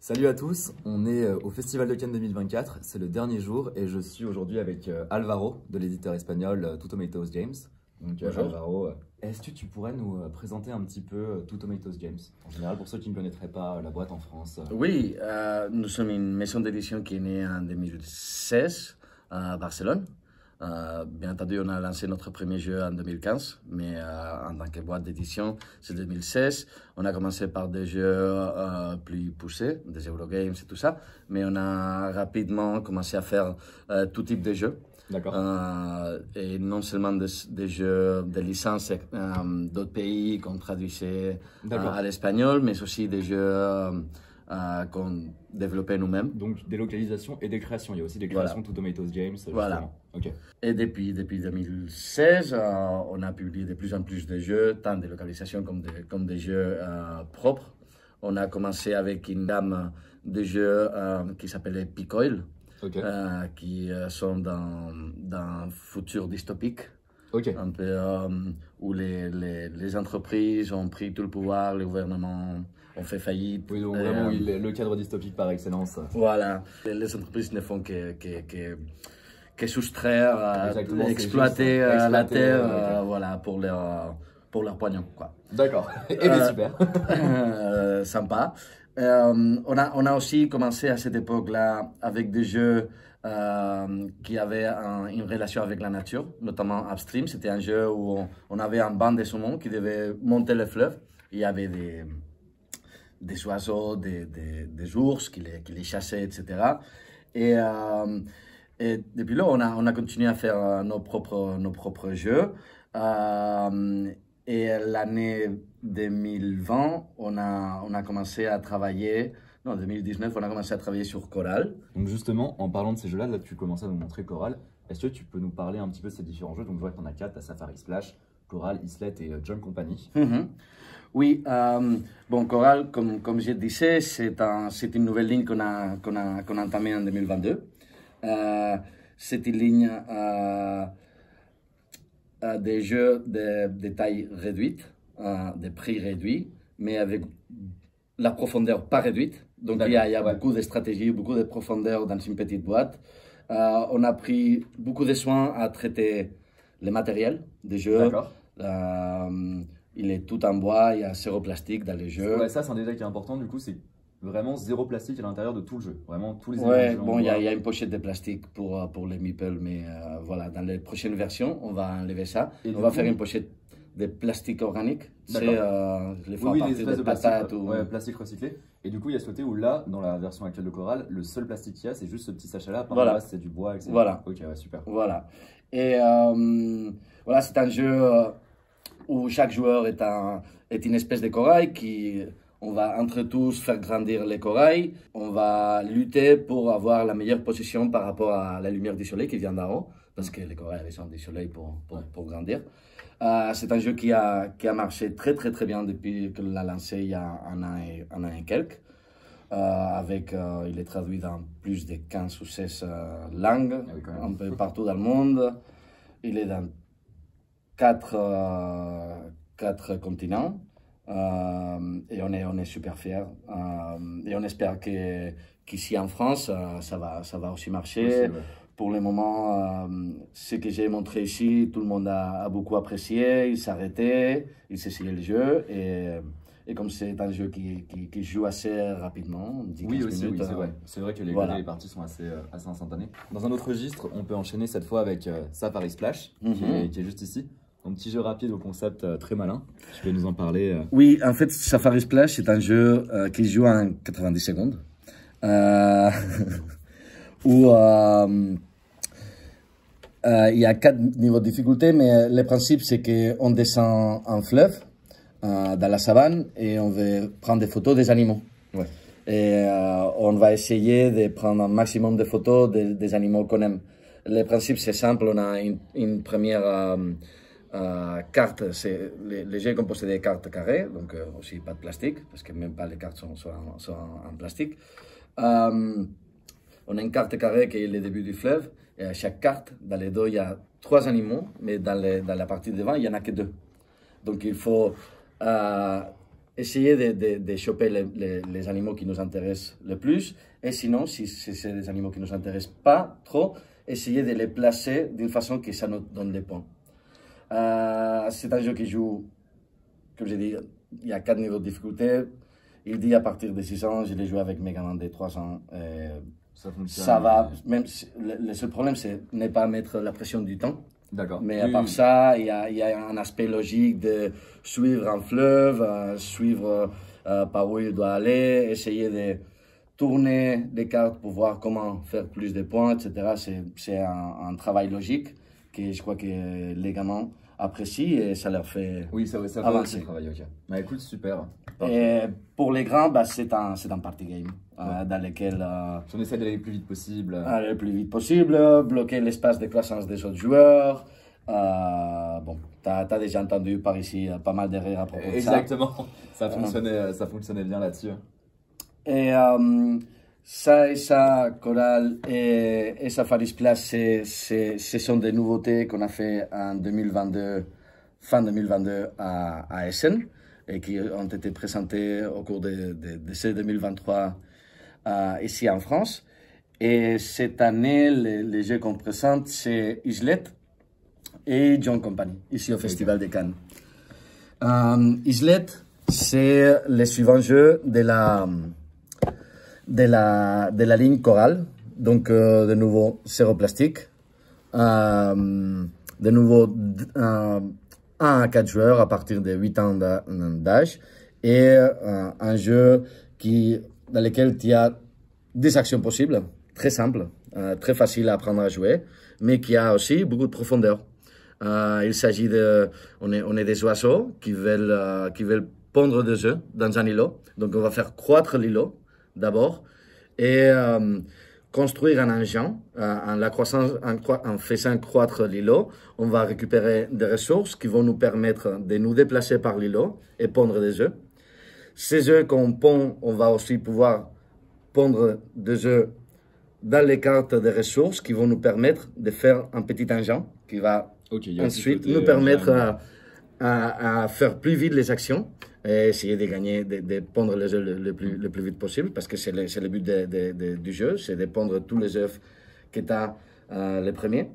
Salut à tous, on est au Festival de Cannes 2024, c'est le dernier jour et je suis aujourd'hui avec Alvaro de l'éditeur espagnol Two Tomatoes James. Donc Bonjour. Alvaro, est-ce que tu pourrais nous présenter un petit peu Two Tomatoes James? En général, pour ceux qui ne connaîtraient pas la boîte en France. Oui, nous sommes une maison d'édition qui est née en 2016 à Barcelone. Bien entendu, on a lancé notre premier jeu en 2015, mais en tant que boîte d'édition, c'est 2016. On a commencé par des jeux plus poussés, des Eurogames et tout ça, mais on a rapidement commencé à faire tout type de jeux. D'accord. Et non seulement des jeux de licence d'autres pays qu'on traduisait à l'espagnol, mais aussi des jeux qu'on développait nous-mêmes. Donc des localisations et des créations, il y a aussi des créations Two Tomatoes James. Voilà. Okay. Et depuis 2016, on a publié de plus en plus de jeux, tant des localisations comme des jeux propres. On a commencé avec une gamme de jeux qui s'appelait Picoil. Okay. Qui sont dans un futur dystopique, okay. Un peu où les entreprises ont pris tout le pouvoir, les gouvernements ont fait faillite. Oui, donc vraiment oui, le cadre dystopique par excellence. Voilà, les entreprises ne font que soustraire, exploiter la terre, voilà, pour leur pognon, quoi. D'accord, et bien super. Sympa. On a aussi commencé à cette époque-là avec des jeux qui avaient une relation avec la nature, notamment Upstream. C'était un jeu où on avait un banc de saumon qui devait monter le fleuve. Il y avait des oiseaux, des ours qui les chassaient, etc. Et depuis là, on a continué à faire nos propres jeux. Et l'année 2020, on a commencé à travailler, non, 2019, on a commencé à travailler sur Coral. Donc justement, en parlant de ces jeux-là, là tu commences à nous montrer Coral. Est-ce que tu peux nous parler un petit peu de ces différents jeux? Donc je vois que tu en as 4, tu as Safari Splash, Coral, Islet et John Company. Oui, bon, Coral, comme je disais, c'est une nouvelle ligne qu'on a entamée en 2022. C'est une ligne des jeux de taille réduite, de prix réduit, mais avec la profondeur pas réduite. Donc il y a beaucoup de stratégies, beaucoup de profondeur dans une petite boîte. On a pris beaucoup de soin à traiter le matériel des jeux. Il est tout en bois, il y a zéro plastique dans les jeux. Ouais, ça c'est un détail qui est important, du coup c'est vraiment zéro plastique à l'intérieur de tout le jeu. Vraiment tous les ouais, bon, il y a une pochette de plastique pour les meeples, mais voilà, dans les prochaines versions, on va enlever ça. Et on va faire une pochette de plastique organique. C'est les fois oui, à partir de patates ou... Ouais, plastique recyclé. Et du coup, il y a ce côté où là, dans la version actuelle de Coral, le seul plastique qu'il y a, c'est juste ce petit sachet-là. Par là, c'est du bois, etc. Voilà. Ok, ouais, super. Voilà. Et voilà, c'est un jeu où chaque joueur est une espèce de corail qui... On va entre tous faire grandir les corails. On va lutter pour avoir la meilleure position par rapport à la lumière du soleil qui vient d'en haut, parce que les corails ont du soleil pour grandir. C'est un jeu qui a marché très bien depuis que l'a lancé il y a un an et quelques. Il est traduit dans plus de 15 ou 16 langues, un peu partout dans le monde. Il est dans 4 continents. Et on est super fiers. Et on espère qu'ici en France, ça va aussi marcher. Aussi, ouais. Pour le moment, ce que j'ai montré ici, tout le monde a beaucoup apprécié. Il s'arrêtait, il s'essayait le jeu. Et comme c'est un jeu qui joue assez rapidement, 10-15 aussi, minutes. Oui, c'est vrai. C'est vrai que les parties sont assez instantanées. Dans un autre registre, on peut enchaîner cette fois avec Safari Splash, qui est juste ici. Un petit jeu rapide au concept très malin. Tu peux nous en parler Oui, en fait, Safari Splash, c'est un jeu qui se joue en 90 secondes. Où il y a 4 niveaux de difficulté, mais le principe, c'est qu'on descend en fleuve, dans la savane, et on veut prendre des photos des animaux. Ouais. Et on va essayer de prendre un maximum de photos des animaux qu'on aime. Le principe, c'est simple. On a une première... cartes, les jeux composés de cartes carrées, donc aussi pas de plastique, parce que même pas les cartes sont en plastique. On a une carte carrée qui est le début du fleuve, et à chaque carte, dans les deux, il y a 3 animaux, mais dans la partie devant, il n'y en a que 2. Donc il faut essayer de choper les animaux qui nous intéressent le plus. Et sinon, si c'est des animaux qui ne nous intéressent pas trop, essayer de les placer d'une façon que ça nous donne des points. C'est un jeu qui joue, comme j'ai dit, il y a 4 niveaux de difficulté. Il dit à partir de 6 ans, je l'ai joué avec Megaman de 3 ans. Ça va. Même le seul problème, c'est ne pas mettre la pression du temps. D'accord. Mais à part ça, il y a un aspect logique de suivre un fleuve, suivre par où il doit aller, essayer de tourner des cartes pour voir comment faire plus de points, etc. C'est un travail logique que je crois que les gamins apprécient et ça leur fait ça avancer. Fait travail, ok. Bah écoute, super. Et pour les grands, bah, c'est un party game dans lequel on essaie d'aller le plus vite possible. Aller le plus vite possible, bloquer l'espace de croissance des autres joueurs. Bon, tu as déjà entendu par ici pas mal de rires à propos de ça. Exactement, ça fonctionnait bien là-dessus. Et ça, Coral et Safari Splash, ce sont des nouveautés qu'on a fait en 2022, fin 2022 à Essen et qui ont été présentées au cours de ces 2023 ici en France. Et cette année, les jeux qu'on présente, c'est Islet et John Company, ici au Festival de Cannes. Islet, c'est le suivant jeu de la ligne Coral, donc de nouveau zéro plastique, de nouveau 1 à 4 joueurs à partir de 8 ans d'âge, et un jeu dans lequel il y a des actions possibles, très simples, très faciles à apprendre à jouer, mais qui a aussi beaucoup de profondeur. Il s'agit on est des oiseaux qui veulent pondre des œufs dans un îlot. Donc on va faire croître l'îlot d'abord et construire un engin. En faisant croître l'îlot, on va récupérer des ressources qui vont nous permettre de nous déplacer par l'îlot et pondre des œufs. Ces œufs qu'on pond, on va aussi pouvoir pondre des œufs dans les cartes de ressources qui vont nous permettre de faire un petit engin qui va ensuite nous permettre à faire plus vite les actions et essayer de gagner, de pondre les œufs le plus vite possible parce que c'est le but du jeu, c'est de pondre tous les œufs que tu as les premiers.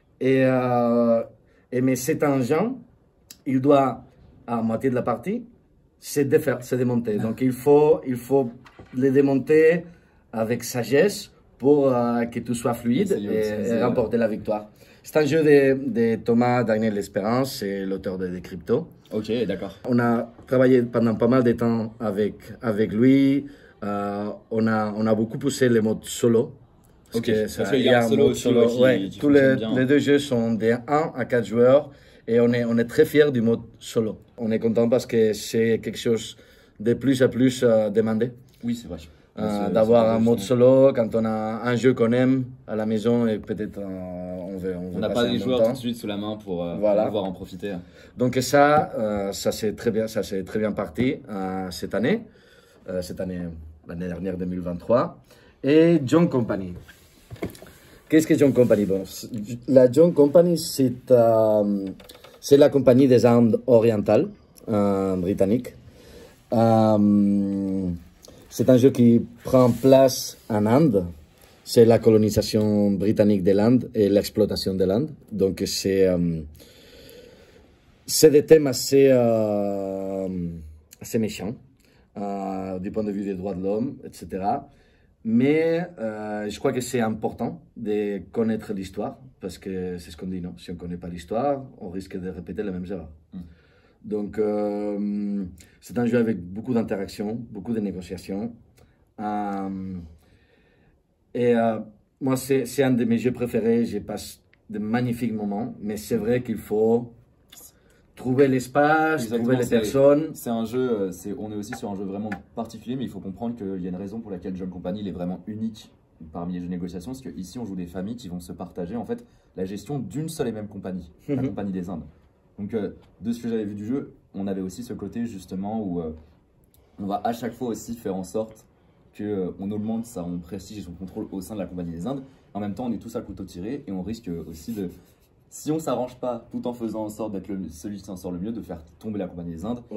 Mais cet engin, il doit, à moitié de la partie, se démonter. Donc il faut les démonter avec sagesse pour que tout soit fluide et remporter la victoire. C'est un jeu de Thomas Daniel Espérance, c'est l'auteur de Crypto. Ok, d'accord. On a travaillé pendant pas mal de temps avec lui. On a beaucoup poussé le mode solo. Parce qu'il y a un solo aussi. Tous les deux jeux sont de 1 à 4 joueurs et on est très fiers du mode solo. On est content parce que c'est quelque chose de plus en plus demandé. Oui, c'est vrai. D'avoir un mode solo quand on a un jeu qu'on aime à la maison et peut-être on n'a pas les joueurs tout de suite sous la main pour pouvoir en profiter. Donc ça c'est très bien parti l'année dernière 2023. Et John Company. Qu'est-ce que John Company? Bon, la John Company c'est la compagnie des Indes orientales britanniques. C'est un jeu qui prend place en Inde. C'est la colonisation britannique de l'Inde et l'exploitation de l'Inde. Donc c'est des thèmes assez méchants du point de vue des droits de l'homme, etc. Mais je crois que c'est important de connaître l'histoire parce que c'est ce qu'on dit, non? Si on ne connaît pas l'histoire, on risque de répéter les mêmes erreurs. Donc, c'est un jeu avec beaucoup d'interactions, beaucoup de négociations. Moi, c'est un de mes jeux préférés. Je passe de magnifiques moments. Mais c'est vrai qu'il faut trouver l'espace, trouver les personnes. C'est un jeu, on est aussi sur un jeu vraiment particulier, mais il faut comprendre qu'il y a une raison pour laquelle John Company il est vraiment unique parmi les jeux de négociation. Parce qu'ici, on joue des familles qui vont se partager en fait la gestion d'une seule et même compagnie, la compagnie des Indes. Donc, de ce que j'avais vu du jeu, on avait aussi ce côté justement où on va à chaque fois aussi faire en sorte qu'on augmente son prestige et son contrôle au sein de la compagnie des Indes. En même temps, on est tous à couteau tiré et on risque aussi de, si on ne s'arrange pas tout en faisant en sorte d'être celui qui s'en sort le mieux, de faire tomber la compagnie des Indes. Voilà.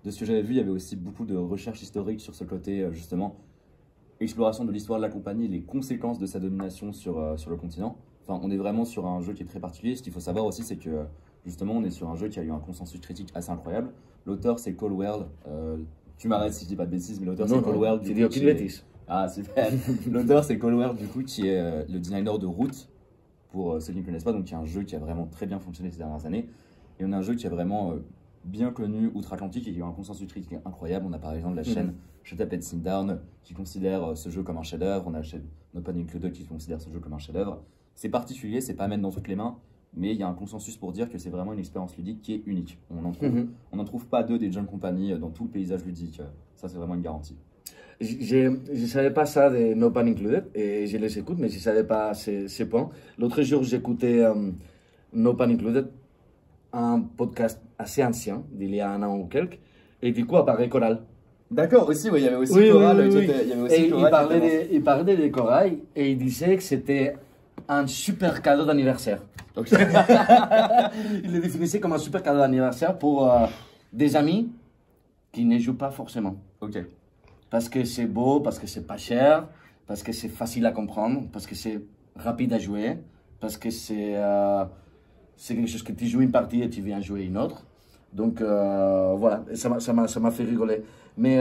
de ce que j'avais vu, il y avait aussi beaucoup de recherches historiques sur ce côté, justement, exploration de l'histoire de la compagnie, les conséquences de sa domination sur le continent. Enfin, on est vraiment sur un jeu qui est très particulier. Ce qu'il faut savoir aussi, c'est que justement, on est sur un jeu qui a eu un consensus critique assez incroyable. L'auteur, c'est Cole World. Tu m'arrêtes si je dis pas de bêtises, mais l'auteur, c'est Cole World. Tu dis aucune bêtise. Ah, super. L'auteur, c'est Cole World, du coup, qui est le designer de Root, pour ceux qui ne connaissent pas. Donc, il y a un jeu qui a vraiment très bien fonctionné ces dernières années. Et on a un jeu qui est vraiment bien connu outre-Atlantique et qui a eu un consensus critique incroyable. On a par exemple la chaîne Shut Up and Sit Down qui considère ce jeu comme un chef-d'œuvre. On a la chaîne No Pun Included qui considère ce jeu comme un chef-d'œuvre. C'est particulier, c'est pas à mettre dans toutes les mains, mais il y a un consensus pour dire que c'est vraiment une expérience ludique qui est unique. On n'en trouve pas deux des Junk Company dans tout le paysage ludique. Ça, c'est vraiment une garantie. Je ne savais pas ça de No Pun Included, et je les écoute, mais je ne savais pas ces points. L'autre jour, j'écoutais No Pun Included, un podcast assez ancien, d'il y a un an ou quelques, et du coup apparaît Coral. D'accord, aussi, oui, il y avait aussi Coral. Il parlait des corail et il disait que c'était un super cadeau d'anniversaire. Okay. Il le définissait comme un super cadeau d'anniversaire pour des amis qui ne jouent pas forcément. Ok. Parce que c'est beau, parce que c'est pas cher, parce que c'est facile à comprendre, parce que c'est rapide à jouer, parce que c'est quelque chose que tu joues une partie et tu viens jouer une autre. Donc voilà, ça m'a fait rigoler. Mais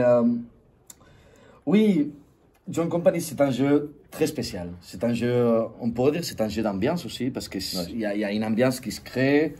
oui, Junk Company, c'est un jeu très spécial. C'est un jeu, on pourrait dire, c'est un jeu d'ambiance aussi, parce qu'il y a une ambiance qui se crée.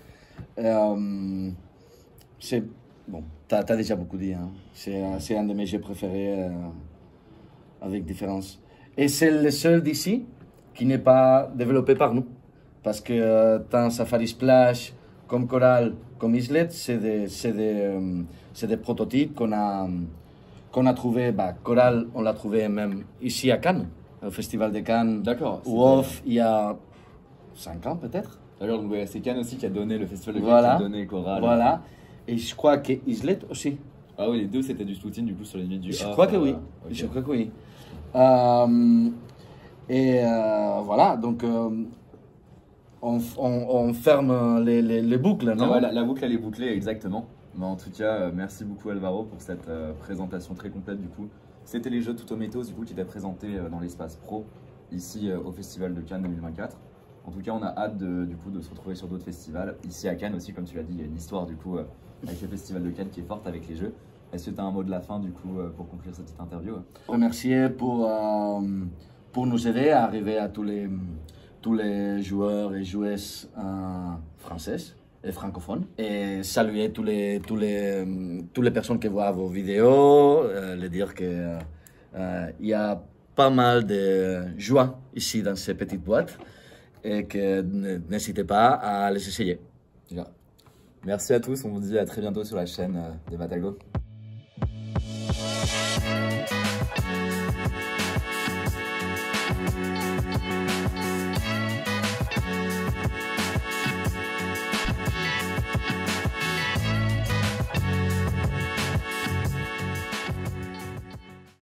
C'est bon, t'as déjà beaucoup dit, hein. C'est un de mes jeux préférés avec différence. Et c'est le seul d'ici qui n'est pas développé par nous. Parce que tant Safari Splash comme Coral, comme Islet, c'est des prototypes qu'on a trouvé. Bah, Coral, on l'a trouvé même ici à Cannes, au Festival de Cannes. D'accord. Ou off, il y a 5 ans peut-être. D'ailleurs, donc c'est Cannes aussi qui a donné le Festival de Cannes, Voilà. qui a donné Coral. Voilà. Et je crois que Islet aussi. Ah oui, les deux c'était du shooting du coup sur les nuits du Je crois que oui. Okay. Je crois que oui. Voilà, donc on ferme les boucles, non? Ouais, la boucle elle est bouclée, exactement. Mais en tout cas, merci beaucoup Alvaro pour cette présentation très complète du coup. C'était les jeux Tutométos du coup qui étaient présentés dans l'espace pro ici au Festival de Cannes 2024. En tout cas, on a hâte du coup de se retrouver sur d'autres festivals. Ici à Cannes aussi, comme tu l'as dit, il y a une histoire du coup avec le Festival de Cannes qui est forte avec les jeux. Est-ce que tu as un mot de la fin du coup pour conclure cette petite interview? Remercier pour nous aider à arriver à tous les joueurs et joueuses françaises et francophones. Et saluer toutes les personnes qui voient vos vidéos, leur dire que il y a pas mal de joie ici dans ces petites boîtes et que n'hésitez pas à les essayer. Merci à tous, on vous dit à très bientôt sur la chaîne des Matago.